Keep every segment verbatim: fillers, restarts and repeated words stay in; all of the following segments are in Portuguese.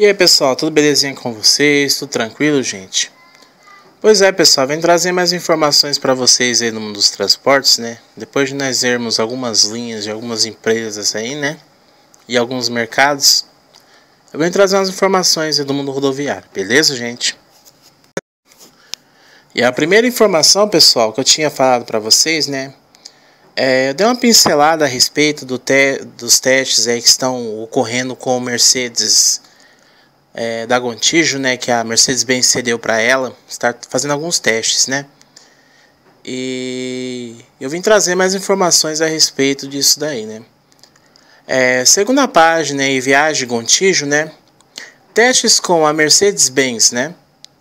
E aí pessoal, tudo belezinha com vocês? Tudo tranquilo, gente? Pois é pessoal, venho trazer mais informações para vocês aí no mundo dos transportes, né? Depois de nós vermos algumas linhas de algumas empresas aí, né? E alguns mercados, eu venho trazer umas informações aí do mundo rodoviário, beleza, gente? E a primeira informação, pessoal, que eu tinha falado para vocês, né? É, eu dei uma pincelada a respeito do te dos testes aí que estão ocorrendo com o Mercedes É, da Gontijo, né, que a Mercedes-Benz cedeu para ela, está fazendo alguns testes, né? E eu vim trazer mais informações a respeito disso daí, né? É, segundo a página e Viagem Gontijo, né, testes com a Mercedes-Benz, né?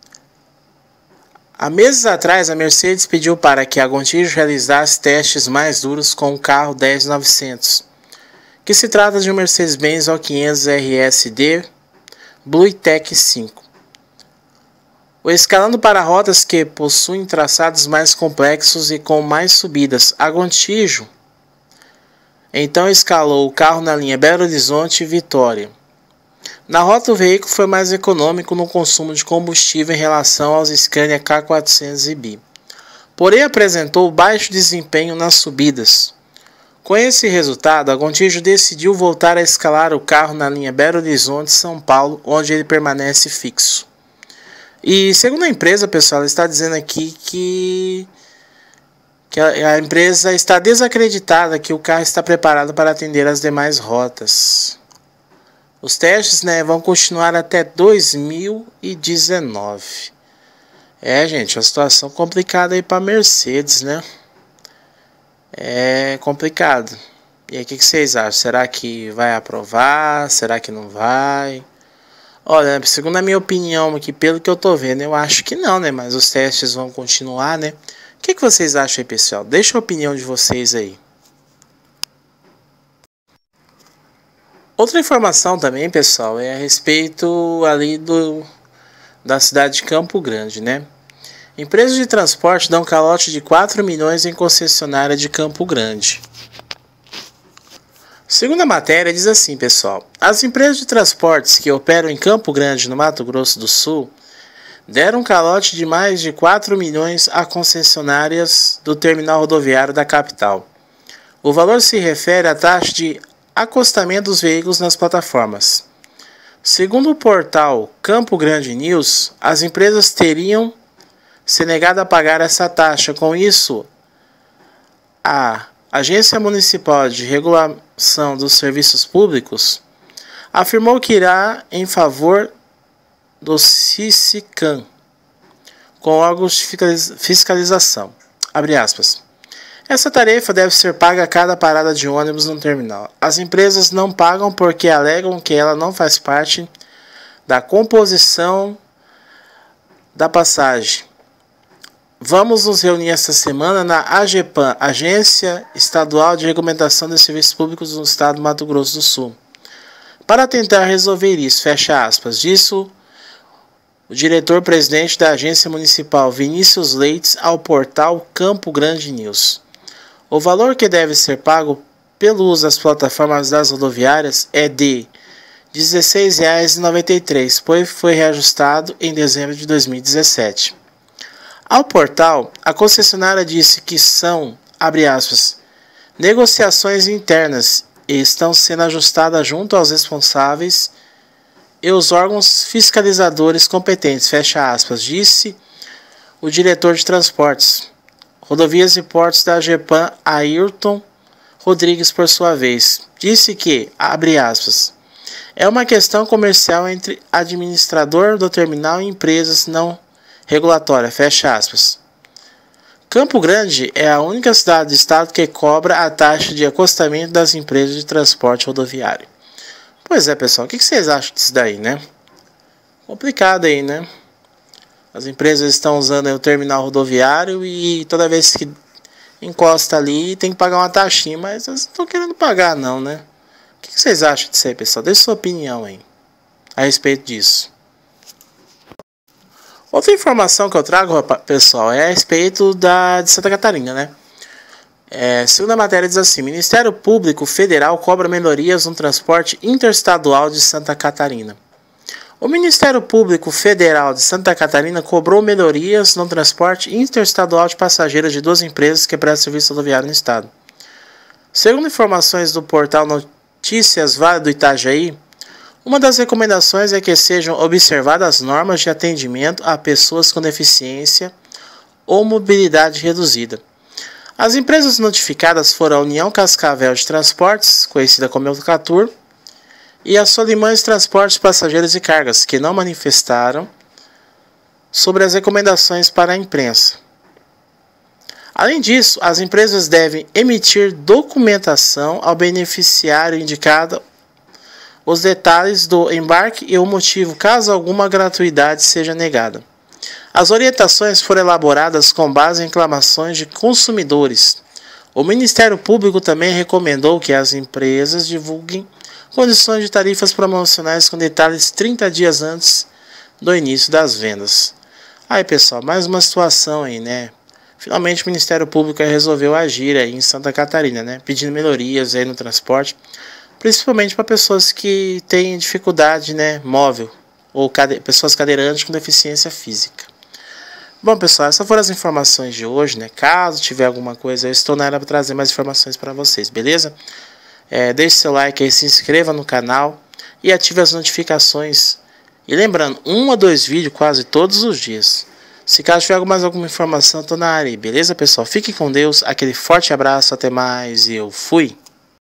Há meses atrás, a Mercedes pediu para que a Gontijo realizasse testes mais duros com o carro dez mil e novecentos, que se trata de um Mercedes-Benz O quinhentos R S D BlueTech cinco. O escalando para rotas que possuem traçados mais complexos e com mais subidas, a Gontijo então escalou o carro na linha Belo Horizonte e Vitória. Na rota, o veículo foi mais econômico no consumo de combustível em relação aos Scania K quatrocentos i B, porém apresentou baixo desempenho nas subidas. Com esse resultado, a Gontijo decidiu voltar a escalar o carro na linha Belo Horizonte-São Paulo, onde ele permanece fixo. E segundo a empresa, pessoal, ela está dizendo aqui que, que a, a empresa está desacreditada que o carro está preparado para atender as demais rotas. Os testes, né, vão continuar até dois mil e dezenove. É, gente, uma situação complicada aí para a Mercedes, né? É complicado. E aí, o que, que vocês acham? Será que vai aprovar? Será que não vai? Olha, segundo a minha opinião aqui, pelo que eu tô vendo, eu acho que não, né? Mas os testes vão continuar, né? O que, que vocês acham aí, pessoal? Deixa a opinião de vocês aí. Outra informação também, pessoal, é a respeito ali do da cidade de Campo Grande, né? Empresas de transporte dão calote de quatro milhões em concessionária de Campo Grande. Segundo a matéria, diz assim, pessoal. As empresas de transportes que operam em Campo Grande, no Mato Grosso do Sul, deram um calote de mais de quatro milhões a concessionárias do terminal rodoviário da capital. O valor se refere à taxa de acostamento dos veículos nas plataformas. Segundo o portal Campo Grande News, as empresas teriam se negado a pagar essa taxa. Com isso, a Agência Municipal de Regulação dos Serviços Públicos afirmou que irá em favor do SISICAM com órgãos de fiscalização. Abre aspas. Essa tarefa deve ser paga a cada parada de ônibus no terminal. As empresas não pagam porque alegam que ela não faz parte da composição da passagem. Vamos nos reunir esta semana na AGEPAM, Agência Estadual de Regulamentação de Serviços Públicos no Estado do Mato Grosso do Sul, para tentar resolver isso, fecha aspas. Disso, o diretor-presidente da Agência Municipal, Vinícius Leites, ao portal Campo Grande News. O valor que deve ser pago pelo uso das plataformas das rodoviárias é de dezesseis reais e noventa e três centavos, pois foi reajustado em dezembro de dois mil e dezessete. Ao portal, a concessionária disse que são, abre aspas, negociações internas e estão sendo ajustadas junto aos responsáveis e os órgãos fiscalizadores competentes, fecha aspas, disse o diretor de transportes, rodovias e portos da AGEPAM, Ayrton Rodrigues, por sua vez. Disse que, abre aspas, é uma questão comercial entre administrador do terminal e empresas não regulatória, fecha aspas. Campo Grande é a única cidade do estado que cobra a taxa de acostamento das empresas de transporte rodoviário. Pois é, pessoal, o que vocês acham disso daí, né? Complicado aí, né? As empresas estão usando o terminal rodoviário e toda vez que encosta ali tem que pagar uma taxinha, mas elas não estão querendo pagar não, né? O que vocês acham disso aí, pessoal? Deixe sua opinião aí a respeito disso. Outra informação que eu trago, pessoal, é a respeito da, de Santa Catarina, né? É, segundo a matéria diz assim, Ministério Público Federal cobra melhorias no transporte interestadual de Santa Catarina. O Ministério Público Federal de Santa Catarina cobrou melhorias no transporte interestadual de passageiros de duas empresas que prestam serviço rodoviário no estado. Segundo informações do portal Notícias Vale do Itajaí, uma das recomendações é que sejam observadas normas de atendimento a pessoas com deficiência ou mobilidade reduzida. As empresas notificadas foram a União Cascavel de Transportes, conhecida como Eucatur, e a Solimões Transportes Passageiros e Cargas, que não manifestaram sobre as recomendações para a imprensa. Além disso, as empresas devem emitir documentação ao beneficiário indicado os detalhes do embarque e o motivo caso alguma gratuidade seja negada. As orientações foram elaboradas com base em reclamações de consumidores. O Ministério Público também recomendou que as empresas divulguem condições de tarifas promocionais com detalhes trinta dias antes do início das vendas. Aí, pessoal, mais uma situação aí, né? Finalmente o Ministério Público resolveu agir aí em Santa Catarina, né? Pedindo melhorias aí no transporte, principalmente para pessoas que têm dificuldade, né, móvel, ou cade- pessoas cadeirantes com deficiência física. Bom, pessoal, essas foram as informações de hoje, né? Caso tiver alguma coisa, eu estou na área para trazer mais informações para vocês, beleza? É, deixe seu like aí, se inscreva no canal e ative as notificações. E lembrando, um a dois vídeos quase todos os dias. Se caso tiver mais alguma informação, estou na área aí, beleza, pessoal? Fiquem com Deus, aquele forte abraço, até mais e eu fui!